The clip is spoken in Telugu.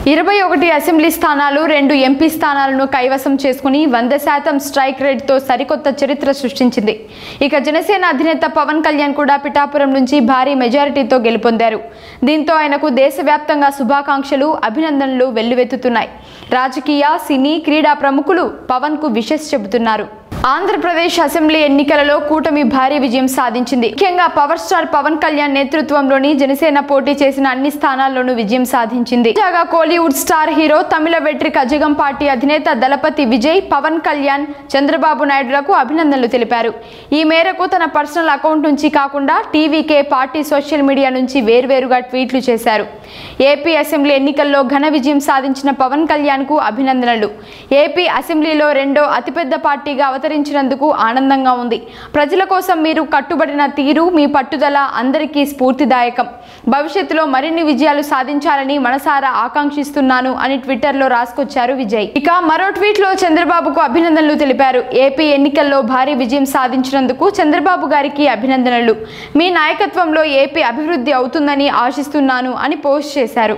21 అసెంబ్లీ స్థానాలు 2 ఎంపీ స్థానాలను కైవసం చేసుకుని 100% స్ట్రైక్ రేట్తో సరికొత్త చరిత్ర సృష్టించింది. ఇక జనసేన అధినేత పవన్ కళ్యాణ్ కూడా పిఠాపురం నుంచి భారీ మెజారిటీతో గెలుపొందారు. దీంతో ఆయనకు దేశవ్యాప్తంగా శుభాకాంక్షలు, అభినందనలు వెల్లువెత్తుతున్నాయి. రాజకీయ, సినీ, క్రీడా ప్రముఖులు పవన్ కు విషెస్ చెబుతున్నారు. ఆంధ్రప్రదేశ్ అసెంబ్లీ ఎన్నికలలో కూటమి భారీ విజయం సాధించింది. ముఖ్యంగా పవర్ స్టార్ పవన్ కళ్యాణ్ నేతృత్వంలోని జనసేన పోటీ చేసిన అన్ని స్థానాల్లోనూ విజయం సాధించింది. తాజాగా Kollywood star hero, Tamil Vettri Kazhagam party అధినేత దళపతి విజయ్ పవన్ కళ్యాణ్, చంద్రబాబు నాయుడులకు అభినందనలు తెలిపారు. ఈ మేరకు తన పర్సనల్ అకౌంట్ నుంచి కాకుండా టీవీకే పార్టీ సోషల్ మీడియా నుంచి వేర్వేరుగా ట్వీట్లు చేశారు. ఏపీ అసెంబ్లీ ఎన్నికల్లో ఘన విజయం సాధించిన పవన్ కళ్యాణ్ కు అభినందనలు. ఏపీ అసెంబ్లీలో రెండో అతిపెద్ద పార్టీగా అవతరించినందుకు ఆనందంగా ఉంది. ప్రజల కోసం మీరు కట్టుబడిన తీరు, మీ పట్టుదల అందరికీ స్ఫూర్తిదాయకం. భవిష్యత్తులో మరిన్ని విజయాలు సాధించాలని మనసారా ఆకాంక్షిస్తున్నాను అని ట్విట్టర్లో రాసుకొచ్చారు విజయ్. ఇక మరో ట్వీట్లో చంద్రబాబుకు అభినందనలు తెలిపారు. ఏపీ ఎన్నికల్లో భారీ విజయం సాధించినందుకు చంద్రబాబు గారికి అభినందనలు. మీ నాయకత్వంలో ఏపీ అభివృద్ధి అవుతుందని ఆశిస్తున్నాను అని పోస్ట్ చేశారు.